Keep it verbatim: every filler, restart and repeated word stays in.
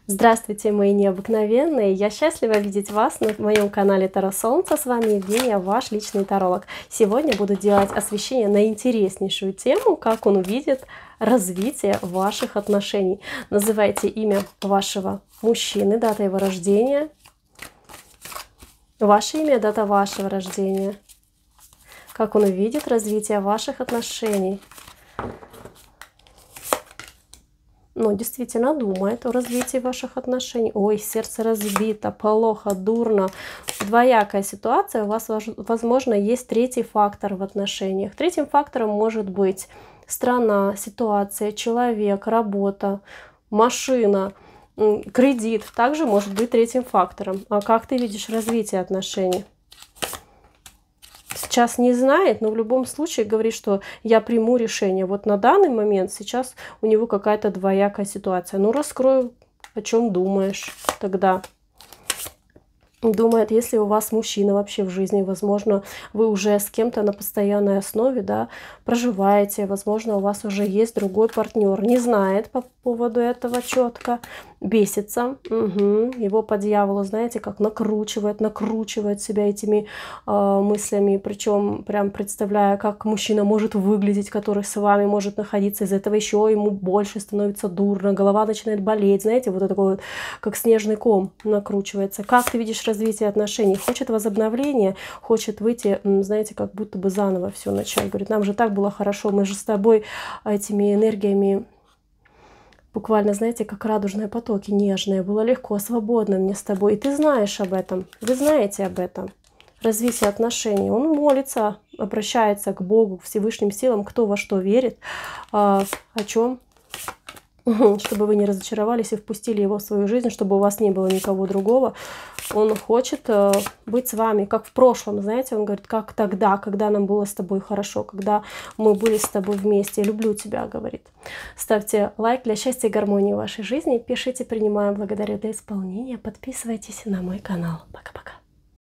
Здравствуйте, мои необыкновенные! Я счастлива видеть вас на моем канале Таро Солнца. С вами Евгения, ваш личный таролог. Сегодня буду делать освещение на интереснейшую тему, как он увидит развитие ваших отношений. Называйте имя вашего мужчины, дата его рождения, ваше имя, дата вашего рождения, как он увидит развитие ваших отношений. Ну, действительно думает о развитии ваших отношений. Ой, сердце разбито, плохо, дурно. Двоякая ситуация. У вас, возможно, есть третий фактор в отношениях. Третьим фактором может быть страна, ситуация, человек, работа, машина, кредит. Также может быть третьим фактором. А как ты видишь развитие отношений? Сейчас не знает, но в любом случае говорит, что я приму решение. Вот на данный момент сейчас у него какая-то двоякая ситуация. Ну, раскрою, о чем думаешь тогда. Думает, если у вас мужчина вообще в жизни, возможно, вы уже с кем-то на постоянной основе, да, проживаете, возможно, у вас уже есть другой партнер, не знает по поводу этого четко, бесится, угу. Его по дьяволу, знаете, как накручивает, накручивает себя этими э, мыслями, причем прям представляя, как мужчина может выглядеть, который с вами может находиться, из этого еще ему больше становится дурно, голова начинает болеть, знаете, вот это такой вот, как снежный ком накручивается. Как ты видишь развитие отношений? Хочет возобновления, хочет выйти, знаете, как будто бы заново все начать. Говорит, нам же так было хорошо, мы же с тобой этими энергиями буквально, знаете, как радужные потоки, нежные. Было легко, свободно мне с тобой. И ты знаешь об этом. Вы знаете об этом. Развитие отношений. Он молится, обращается к Богу, к Всевышним силам, кто во что верит, а, о чем, чтобы вы не разочаровались и впустили его в свою жизнь, чтобы у вас не было никого другого. Он хочет э, быть с вами, как в прошлом, знаете, он говорит, как тогда, когда нам было с тобой хорошо, когда мы были с тобой вместе. Люблю тебя, говорит. Ставьте лайк для счастья и гармонии в вашей жизни. Пишите, принимаю, благодарю для исполнения. Подписывайтесь на мой канал. Пока-пока.